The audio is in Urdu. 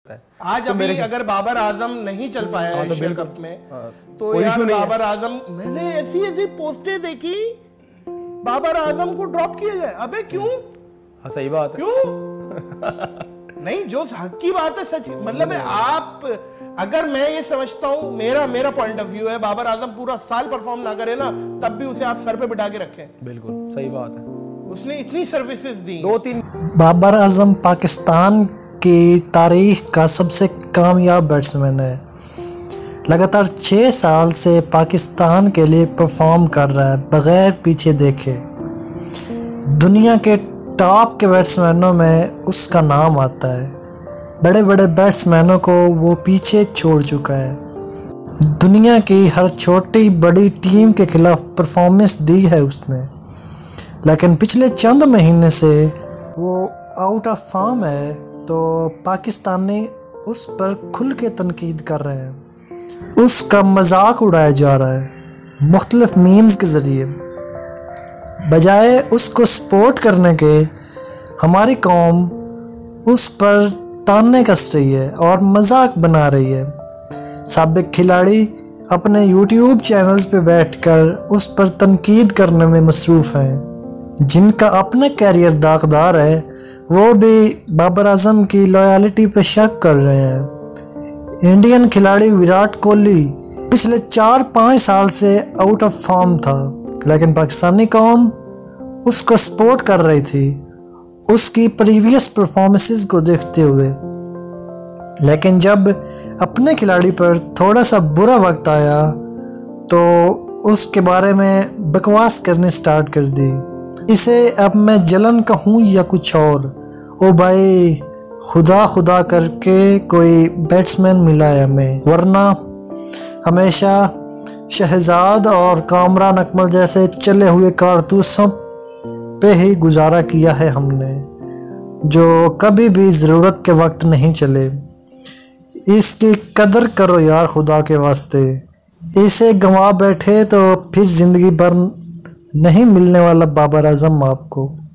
آج ابھی اگر بابر اعظم نہیں چل پایا ہے ایشیا کپ میں تو یار بابر اعظم، میں نے ایسی پوسٹیں دیکھی بابر اعظم کو ڈراپ کیا جائے. ابے کیوں؟ صحیح بات ہے. کیوں؟ نہیں، جو حق کی بات ہے، سچ مطلب ہے. آپ اگر میں یہ سمجھتا ہوں، میرا پوائنٹ آف ویو ہے، بابر اعظم پورا سال پرفارم نہ کرے نا تب بھی اسے آپ سر پہ بٹھا کے رکھیں. بالکل صحیح بات ہے. اس نے اتنی سروسز دی. بابر اعظم پاکستان کی تاریخ کا سب سے کامیاب بیٹسمین ہے. لگاتار 6 سال سے پاکستان کے لیے پرفارم کر رہا ہے بغیر پیچھے دیکھے. دنیا کے ٹاپ کے بیٹسمینوں میں اس کا نام آتا ہے. بڑے بڑے بیٹسمینوں کو وہ پیچھے چھوڑ چکا ہے. دنیا کی ہر چھوٹی بڑی ٹیم کے خلاف پرفارمنس دی ہے اس نے، لیکن پچھلے چند مہینے سے وہ آؤٹ آف فارم ہے تو پاکستانی اس پر کھل کے تنقید کر رہے ہیں. اس کا مذاق اڑایا جا رہا ہے مختلف میمز کے ذریعے. بجائے اس کو سپورٹ کرنے کے ہماری قوم اس پر تانے کس رہی ہے اور مذاق بنا رہی ہے. سابق کھلاڑی اپنے یوٹیوب چینلز پہ بیٹھ کر اس پر تنقید کرنے میں مصروف ہیں. جن کا اپنا کیریئر داغدار ہے وہ بھی بابر اعظم کی لائلٹی پہ شک کر رہے ہیں. انڈین کھلاڑی وراٹ کوہلی پچھلے 4-5 سال سے آؤٹ آف فارم تھا، لیکن پاکستانی قوم اس کو سپورٹ کر رہی تھی اس کی پریویس پرفارمنسز کو دیکھتے ہوئے. لیکن جب اپنے کھلاڑی پر تھوڑا سا برا وقت آیا تو اس کے بارے میں بکواس کرنے سٹارٹ کر دی. اسے اب میں جلن کہوں یا کچھ اور، او بھائی خدا کر کے کوئی بیٹسمین ملا ہے ہمیں، ورنہ ہمیشہ شہزاد اور کامران اکمل جیسے چلے ہوئے کارتوسوں پہ ہی گزارا کیا ہے ہم نے، جو کبھی بھی ضرورت کے وقت نہیں چلے. اس کی قدر کرو یار خدا کے واسطے. اسے گنوا بیٹھے تو پھر زندگی بھر نہیں ملنے والا بابر اعظم آپ کو.